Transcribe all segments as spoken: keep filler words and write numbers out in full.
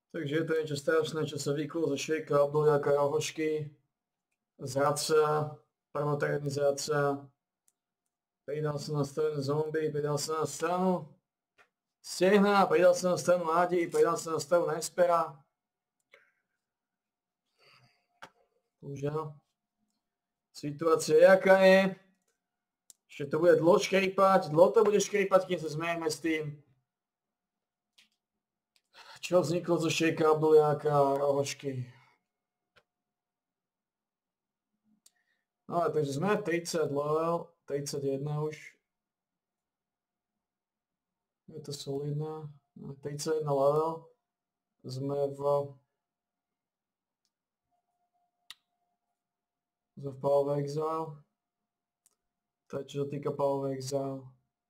Takže je to niečo strašné, čo sa vyklo zo šejka, obdoliaka, rohožky, zradca, prvotriedny zradca. Pridal sa na stranu zombie, pridal sa na stranu stehna, pridal sa na stranu Adi, pridal sa na stranu Nespera. Bohužiaľ. Situácia jaká je? Ešte to bude dlho škripať, dlho to bude škripať, kým sa zmierime s tým, čo vzniklo zo šejka, obdoliaka a rohožky. No takže sme tridsať level, tridsaťjeden už. Je to solidná. tridsaťjeden level. Sme v... Sme v Power of Exile. To je čo sa týka Power of Exile.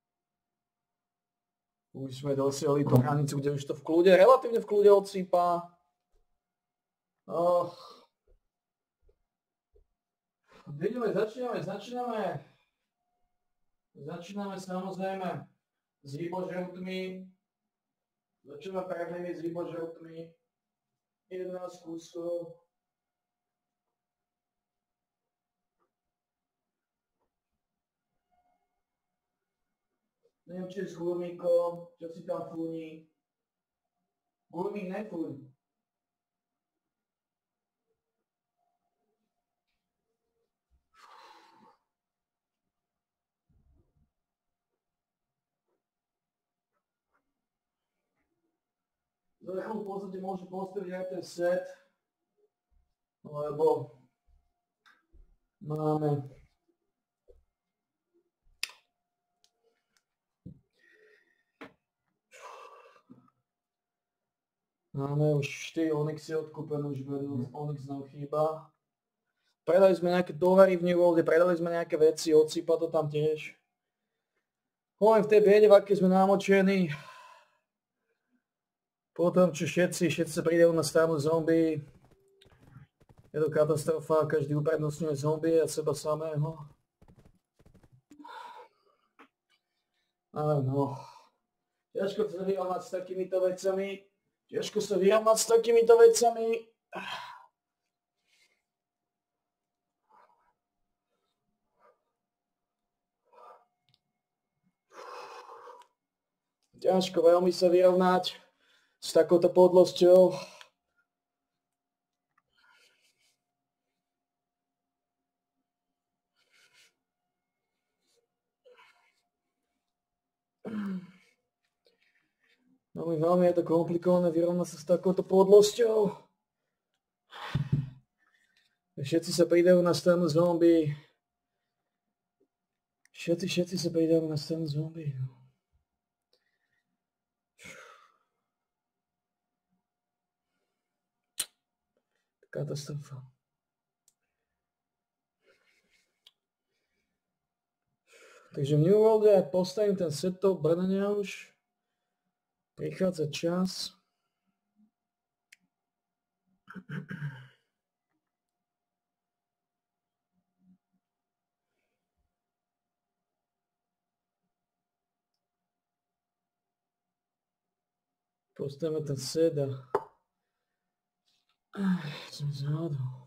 Už sme dosiahli tú hranicu, kde už to v kľude, relatívne v kľude odsýpa. Oh. Vidíme, začíname, začíname. Začíname samozrejme s rybožrutmi. Začíname pevnými s rybožrutmi. jedenásť kúskov. Neviem, či je s gurmíkom, čo si tam fúni. Gurmík nefúň. Za chvíľu v podstate môžem postaviť aj ten set, lebo máme Máme už štyri Onyxy odkúpené, už Onyx nám chýba. Predali sme nejaké tovary v New Worlde, predali sme nejaké veci, odsýpa to tam tiež. Len v tej biede, v akej sme námočení. Potom, čo všetci, všetci sa pridajú na stranu zombie. Je to katastrofa, každý uprednostňuje zombie a seba samého. Ale no, ťažko sa vyrovnať s takýmito vecami. Ťažko sa vyrovnať s takýmito vecami. Ťažko veľmi sa vyrovnať s takouto podlosťou. Veľmi, veľmi je to komplikované vyrovnať sa s takouto podlosťou. Všetci sa pridajú na stranu zombie. Všetci, všetci sa pridajú na stranu zombie. Katastrofa. Takže v New Worlde postavím ten setov brnenia už. Prichádza čas. Postavíme ten set a... Som zvládol.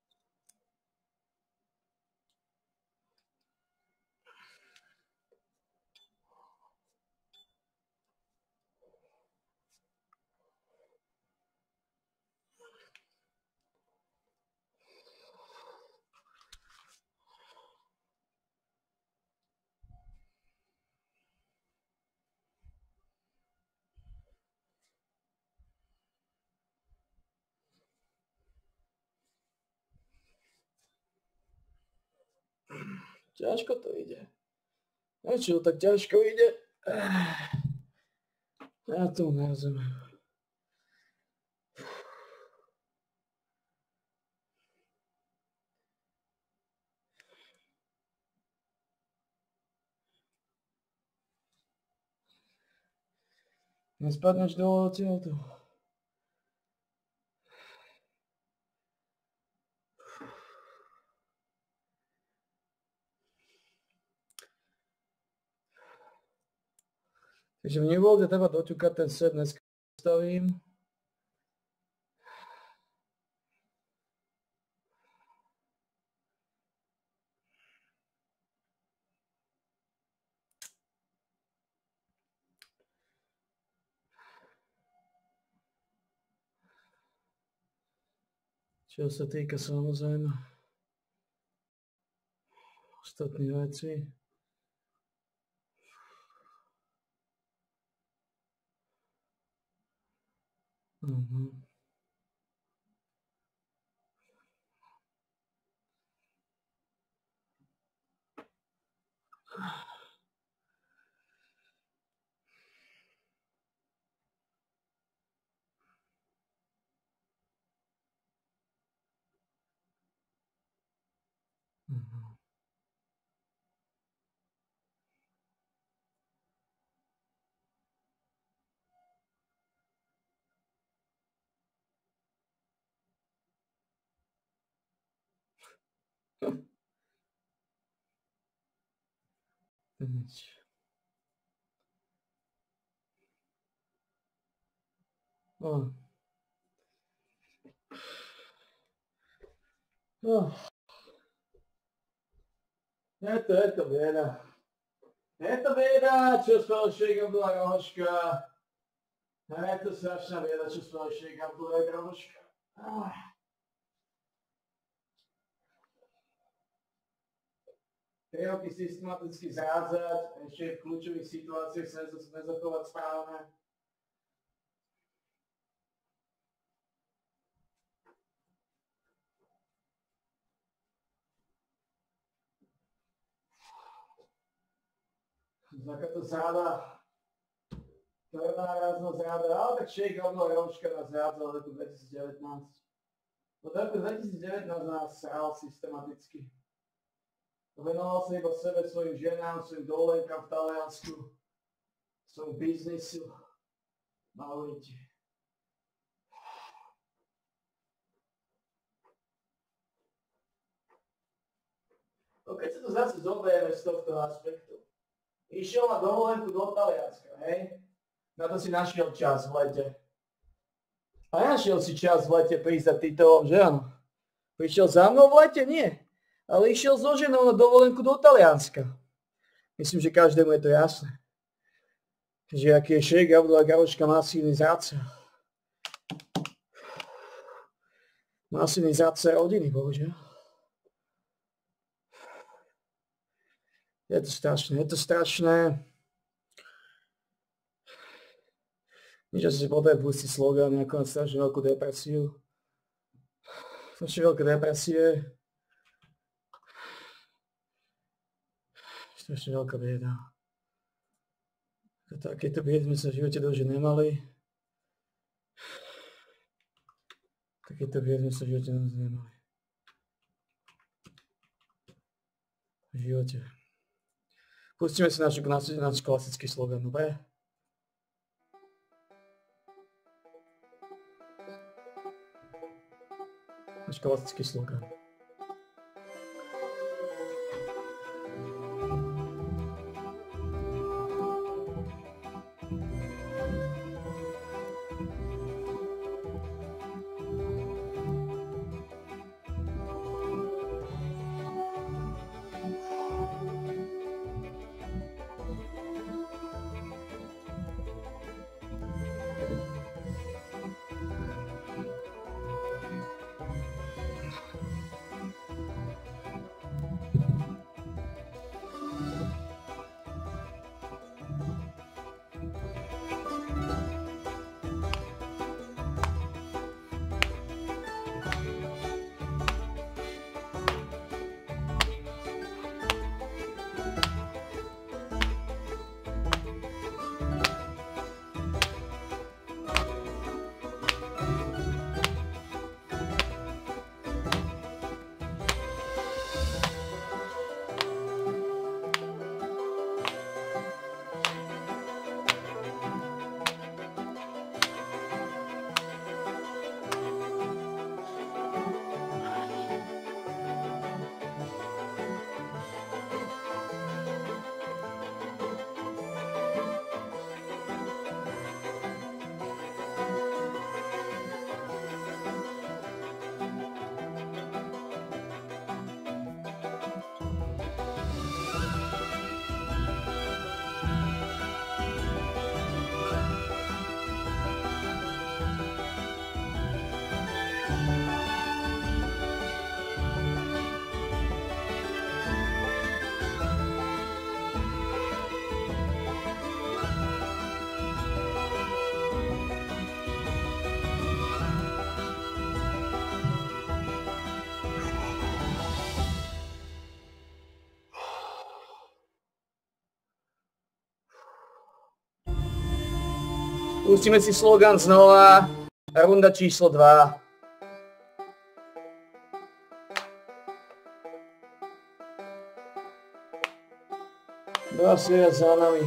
Ťažko to ide. A čo tak ťažko ide? Ja to nerozumiem. Nespadneš dole odtiaľto. Takže v New Worlde treba doťukať ten set, dneska stavím. Čo sa týka samozrejme ostatných vecí. Uh-huh. Uh-huh. Nič. No. No. Je to, je to bieda. Je to bieda, čo spravil šejk Abdullah Rohožka. Je to strašná bieda, čo spravil šejk Abdullah Rohožka. Tri roky systematicky zrádzať, ešte v kľúčových situáciách sa nezachovať správne. Takáto zráda, tvrdá rázna zráda, ale tak šejk Abdullah Rohožka nás zrádzal v roku dvetisícdevätnásť. Od roku dvetisícdevätnásť nás sral systematicky. Venoval sa iba sebe, svojim ženám, svojim dovolenkám v Taliansku, svojmu biznisu, Maurite. No keď sa to zase zoberieme z tohto aspektu. Išiel na dovolenku do Talianska, hej? Na to si našiel čas v lete. A našiel si čas v lete prísť za titulom, že áno? Prišiel za mnou v lete? Nie. Ale išiel so ženou na dovolenku do Talianska. Myslím, že každému je to jasné. Že aký je šejk Abdullah Rohožka masívny zradca. Masívny zradca rodiny, bohužiaľ. Je to strašné, je to strašné. Nič asi potrebujem pustiť slogan, ako na strašne veľkú depresiu. Strašne veľké depresie. Strašne veľká bieda. Takéto biedy sme sa v živote dožiť nemali. Takéto biedy sme sa v živote dožiť nemali. V živote. Pustíme si náš, náš klasický slogan, dobre? Náš klasický slogan. Pustíme si slogan znova. Runda číslo dva. Dva séria za nami.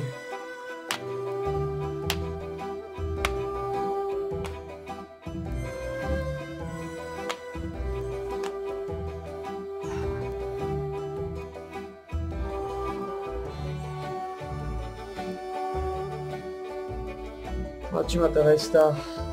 Tlačí ma tá vesta.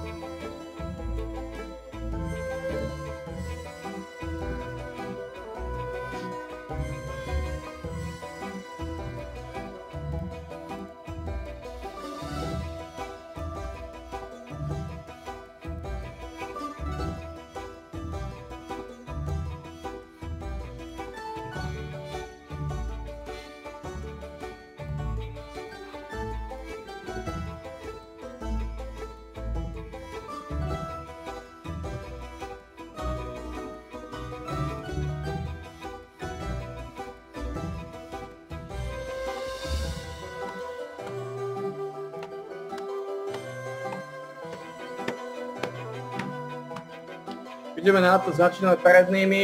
Ideme na to, začíname prednými.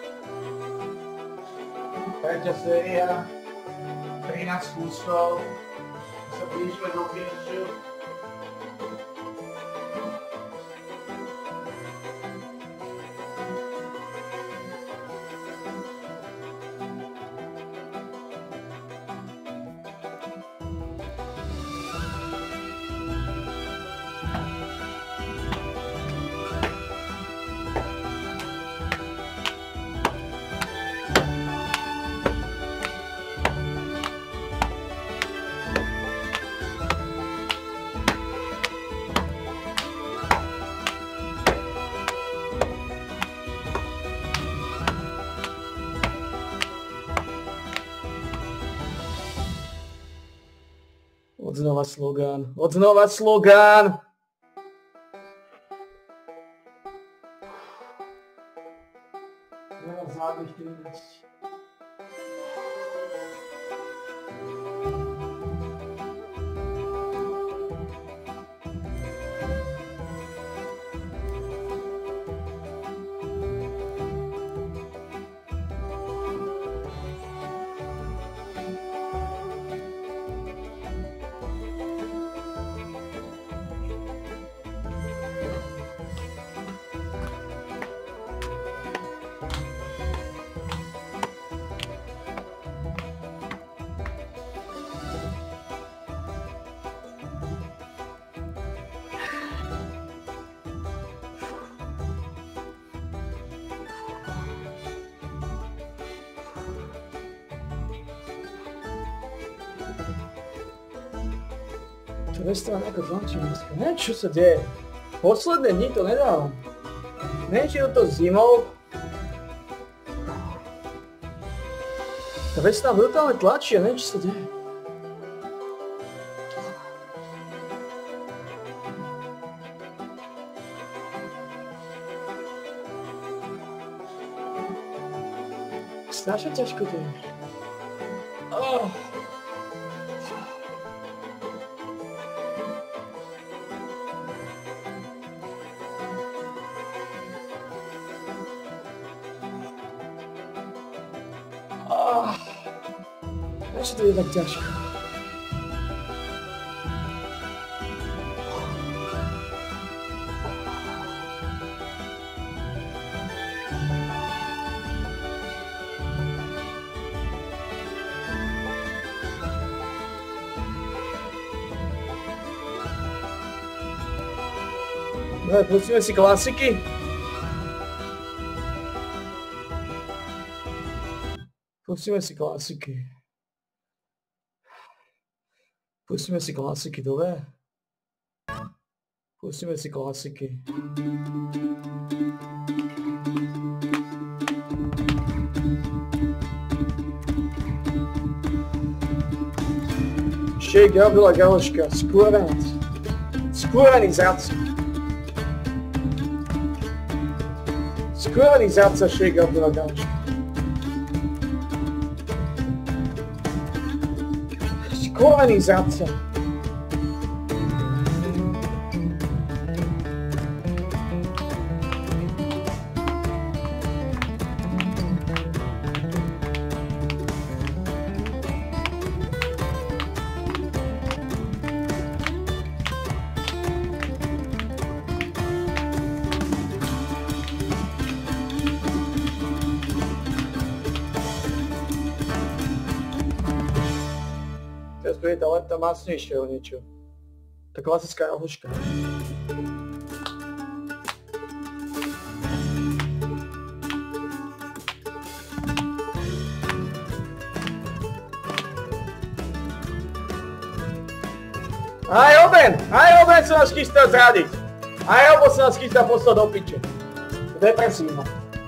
Tretia séria, trinásť kusov. Sa blížime do finishu. Odznova slogan, odznova slogan! Teraz zádnych štyrinásť. To vesta nejako tlačí dneska. Neviem, čo sa deje. Posledné dni to nedávam. Neviem, či je to zimou. Tá vesta brutálne tlačí a neviem, čo sa deje. Strašne ťažko to je. Oh. Prečo to je tak ťažko? Dobre, pustíme si klasiky. Pustíme si klasiky. Pustíme si klasiky, dobre? Pustíme si klasiky. Shake Gabriela Galoška, skúrený. Skúrený zradca. Skúrený zradca Shake Gabriela Galoška. Skúrený zradca. je tá len tá masnejšieho niečo. Tá klasická rohoška. Aj oben! Aj oben sa nás chystá zradiť! Aj obo sa nás chystá poslať do piče. Depresívno.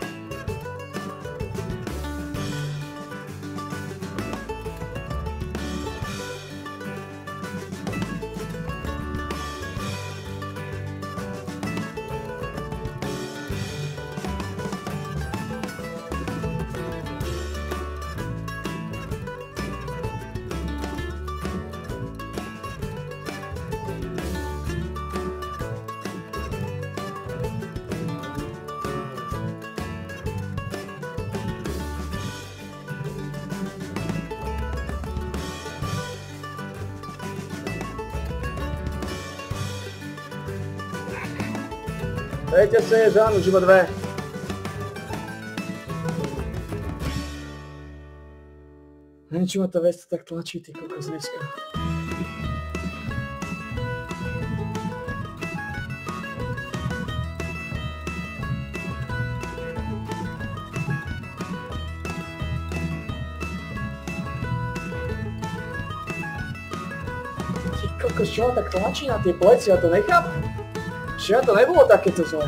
Dajte sa je žánu, už iba dve. Neviem, či ma tá vesta tak tlačí, ty kokos dneska. Ty kokos, čo ma tak tlačí na tie pleci, ja to nechápem. Včera to nebolo takéto zlé.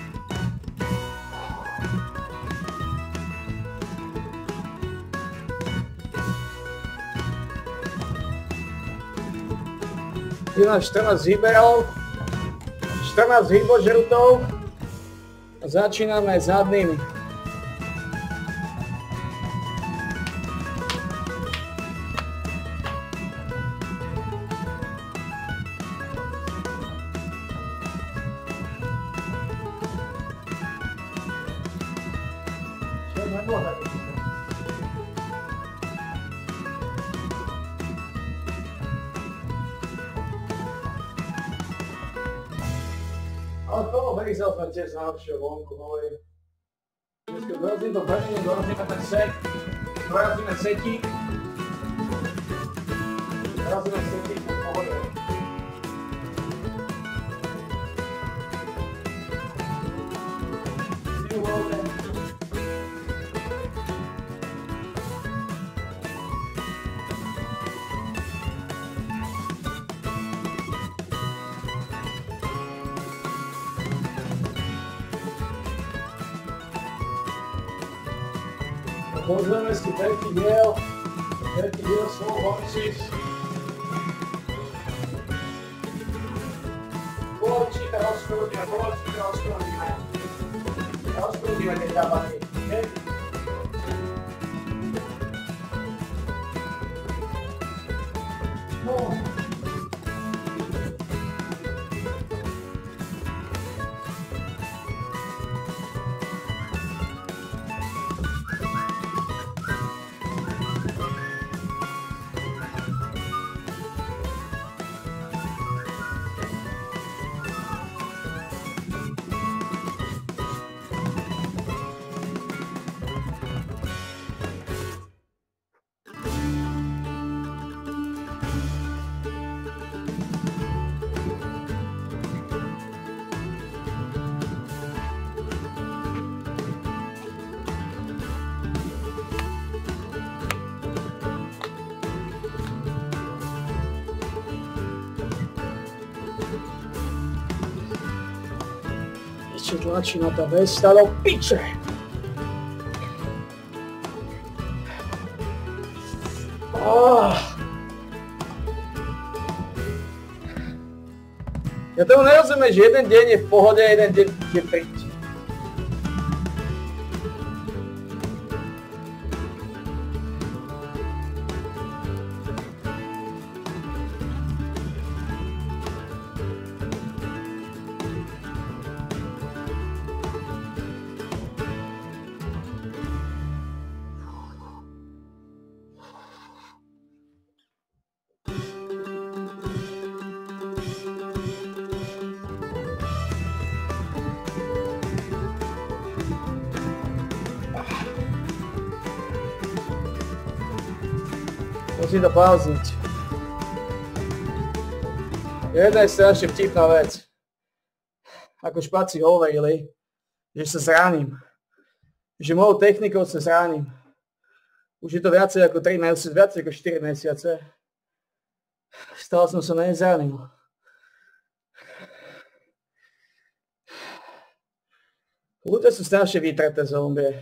Je nám štrnásť výberov, štrnásť výbožrutov a začíname zadnými. Ale toho Verisel sme tiež najlepšieho vonku, hovorím. Dneska dorazím do brnenie, dorazíme ten set, dorazíme setík. Dorazíme setík po pohode. Si uvoľne. Pozrieme si tretí diel, tretí diel Slow Horses. Polovičníka rozprúdime, polovičníka rozprúdime. Rozprúdime tie tabany, okay? No. Ešte tlačí na tá vesta do piče. Oh. Ja tomu nerozumiem, že jeden deň je v pohode, jeden deň je pič. Musím to pauziť. Jedna je strašne vtipná vec. Ako špáci hovorili, že sa zraním. Že mojou technikou sa zraním. Už je to viacej ako tri mesiace, viacej ako štyri mesiace. Stále som sa nezranil. Ľudia sú strašne vytraté zombie.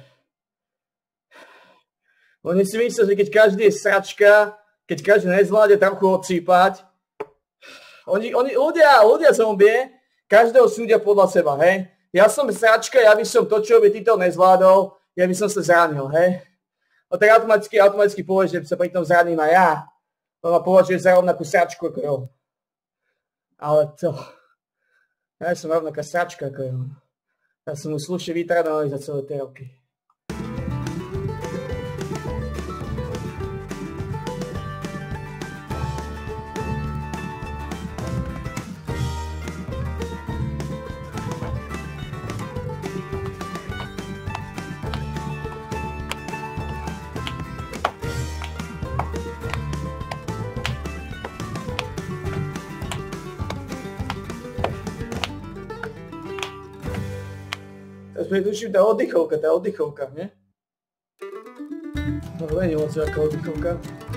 Oni si myslia, že keď každý je sračka, keď každý nezvláde trochu odsýpať, oni, oni, ľudia, ľudia zombie, každého súdia podľa seba, hej. Ja som sračka, ja by som to, čo by týto nezvládol, ja by som sa zranil, hej. A tak automaticky, automaticky povieš, že sa pri tom zraním aj ja. On ma považuje za rovnakú sračku ako jo. Ale to... Ja som rovnaká sračka ako jo. Ja som mu slušne vytrénovaný za celé tie roky. Teraz tuším tá oddychovka, tá oddychovka, nie? No to nie je moc veľká oddychovka.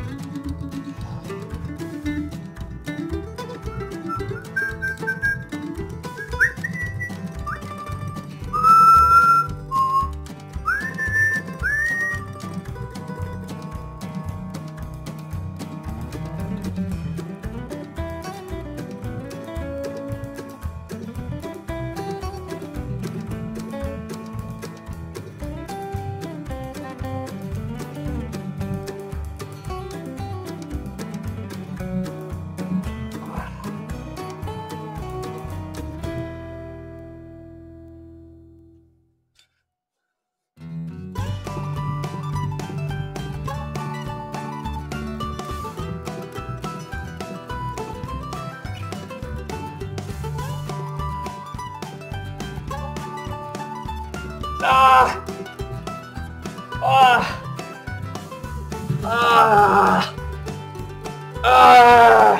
Ah! Ah! Ah! Ah!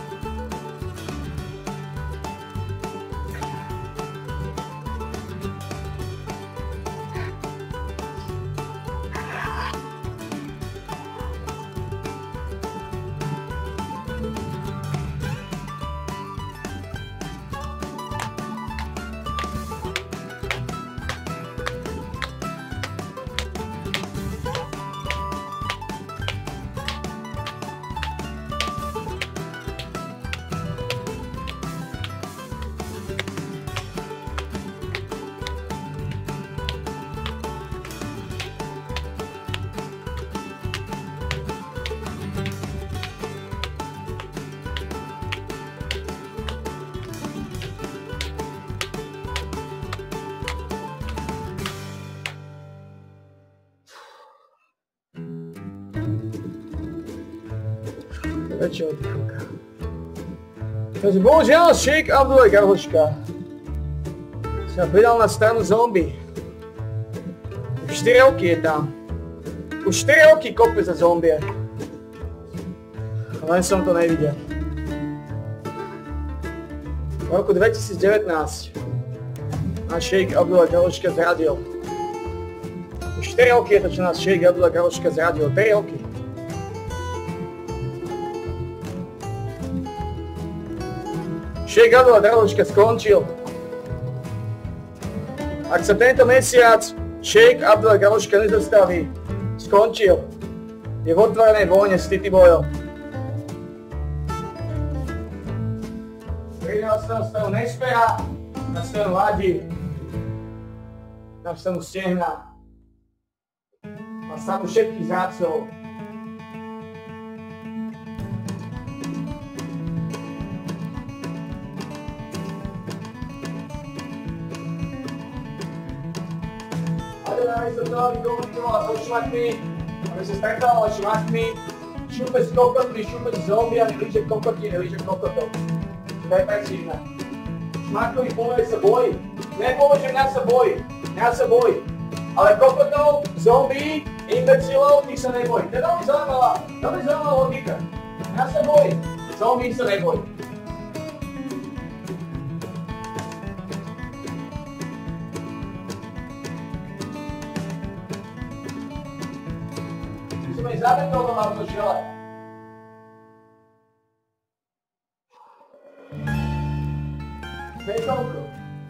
Väčšia oddychovka. Takže bohužiaľ Sheikh Abdullah Garhoška sa pridal na stranu zombie. Už štyri roky je tam. Už štyri roky kope za zombie. Len som to nevidel. V roku dvetisícdevätnásť nás Sheikh Abdullah Garhoška zradil. Už štyri roky je to, čo nás Sheikh Abdullah Garhoška zradil. tri roky. Sheikh Abdullah Garhoška skončil. Ak sa tento mesiac Sheikh Abdullah Garhoška nezastaví, skončil. Je v otvorenej vojne s Titibojom. Pridal sa na stranu Nespera, na stranu Ladi, na stranu Stehna, na stranu všetkých zradcov. Aby sa to aby komunikovala so šmatmi, aby sa stretávala šmatmi, šupe s kokotmi, šupe s zombiami, líže kokotí, nelíže kokotov. To je precízne. Šmatkovi povie sa bojí. Nepovie, že mňa sa bojí. Mňa sa bojí. Ale kokotov, zombí, imbecilov, tých sa nebojí. To je veľmi zaujímavá, veľmi zaujímavá logika. Mňa sa bojí. Zombí sa nebojí. Musíme ísť zároveň toho mám to žele. Spätovko.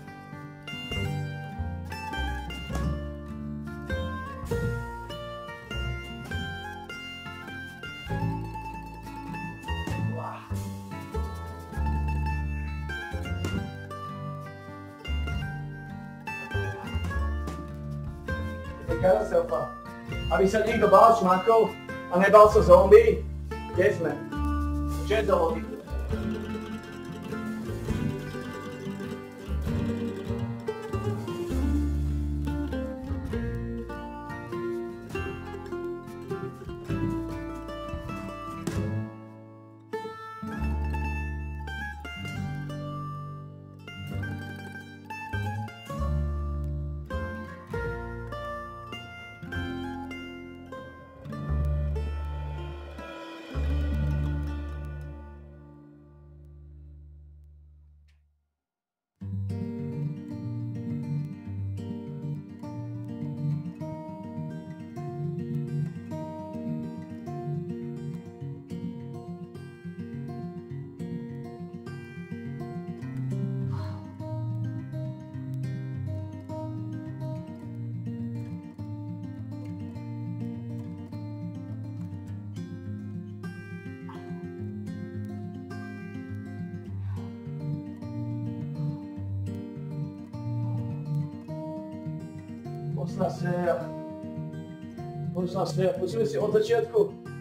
Karuselka. Aby sa niekto bál šmakov a nebal sa zombie, kde sme? Jet do vody. Posledná séria. Posledná séria. Pustíme si od začiatku.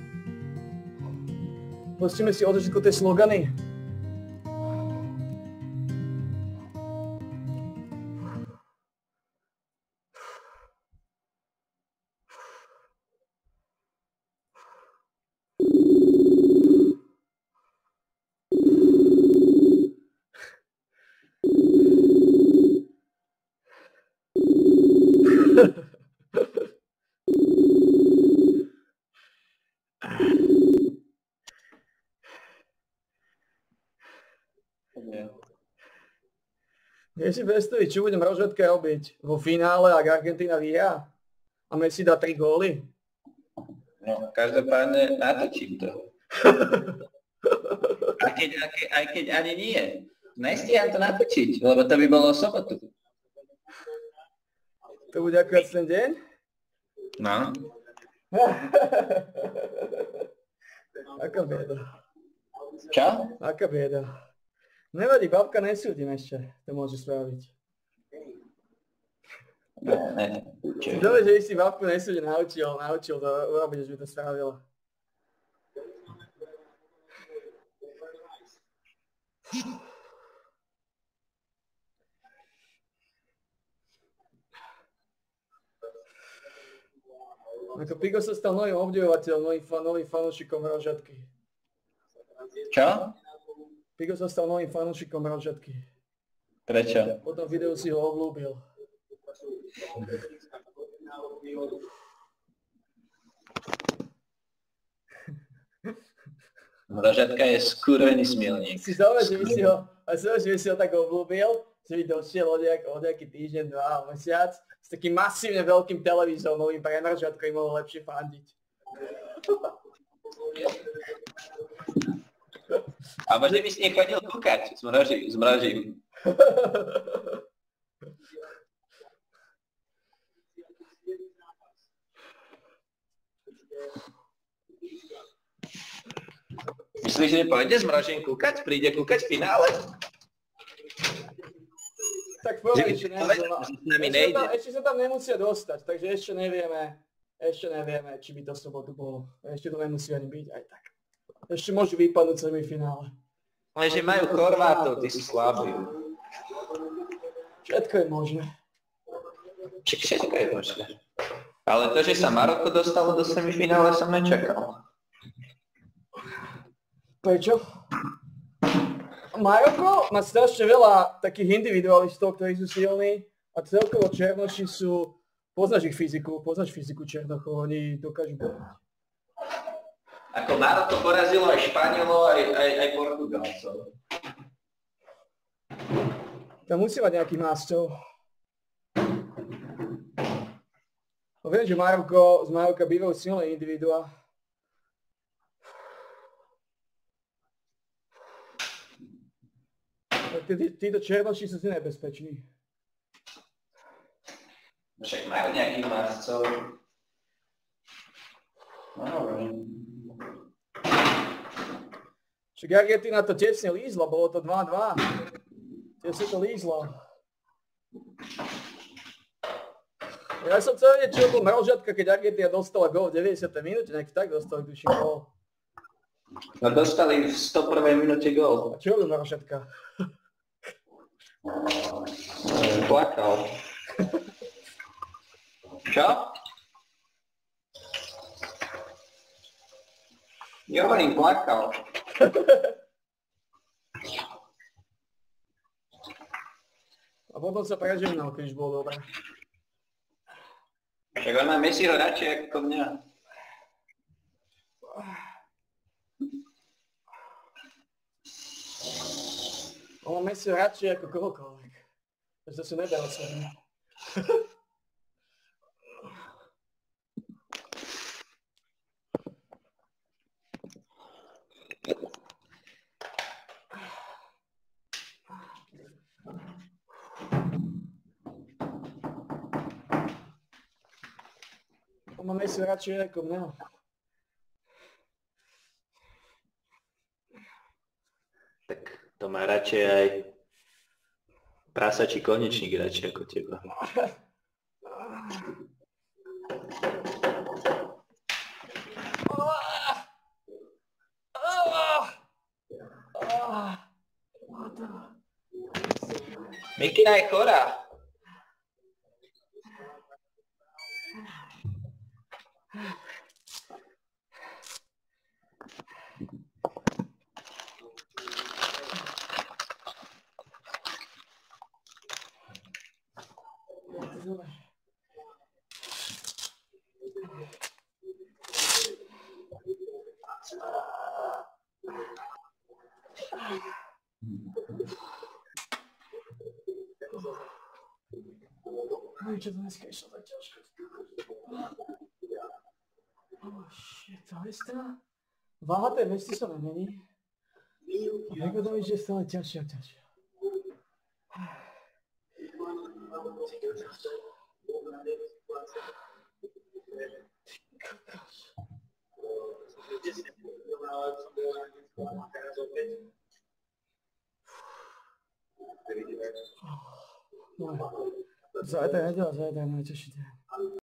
Pustíme si od začiatku tie slogany. Vieš si predstaviť, čo budem Rožetke robiť vo finále, ak Argentína vyhrá a Messi dá tri góly? No, každopádne natočím to. Aj keď, aj, aj keď ani nie. Nestíham to natočiť, lebo to by bolo sobotu. To bude akurát ten deň? No. Aká bieda. Čo? Aká bieda. Nevadí, babka nesúdim ešte, to môže spraviť. Ne, ne, čo? Dobre, že si babku nesúdim naučil, naučil to urobiť, že by to spravila. Ako Pigo sa stal novým obdivovateľom, novým, fan, novým fanúšikom Rožatky. Čo? Pigo sa stal novým fanúšikom Rožatky. Prečo? Po tom videu si ho obľúbil. Rožatka je skurvený smilník. Si zaujímavé, že by si ho, a zaujímavé, že by si ho tak obľúbil, že by došiel od nejaký týždeň, dva mesiac, s takým masívne veľkým televízorom novým pre Rožatku im mohol lepšie fandiť. Alebo že by si nechodil kúkať, zmražím, zmražím. Myslíš, že nepôjde zmražím kúkať? Príde kúkať v finále? Tak povedal, ešte, ešte, ešte sa tam nemusia dostať, takže ešte nevieme, ešte nevieme, či by to sobotu bolo. Ešte to nemusí ani byť aj tak. Ešte môžu vypadnúť semifinále. Lenže majú Chorvátov, tí sú slabí. Všetko je možné. Všetko je možné. Ale to, že sa Maroko dostalo do semifinále, som nečakal. Prečo? Maroko má strašne veľa takých individualistov, ktorí sú silní a celkovo Černoši sú... Poznáš ich fyziku, poznáš fyziku Černochov, oni dokážu bojovať. Ako Maroko porazilo aj Španielov, aj, aj, aj Portugalcov. Tam musí mať nejakých mástov. No viem, že Marovko, z Marovka bývajú silné individuá. Títo černoši sú si nebezpeční. Však majú nejakých marcov. No dobré. Však Argentina to tesne lízlo, bolo to dva dva. Tesne to lízlo. Ja som chcel vedieť, čo bol mrožatka, keď Argentina dostala gól v deväťdesiatej minúte, nejak tak dostali tuším gól. No dostali v sto prvej minúte gól. A čo bol mrožatka? Plakal. Čo? Jovarín plakal. A potom sa preženal, keď už bol dobré. Však on má Messiho radšej ako mňa. On má Messiho radšej ako kohokoľvek. Takže to si nedá odsvedne. On má Messiho radšej ako mňa. Tak to má radšej aj prasačí konečník radšej ako teba. Mikina je chorá. Neviem, čo to dneska išlo tak ťažko. Oh shit, to je stále... Váha tej vesti sa nemení. Ako to víš, že je stále ťažšie a ťažšie. No, zajtra nedela, zajtra je najťažší deň.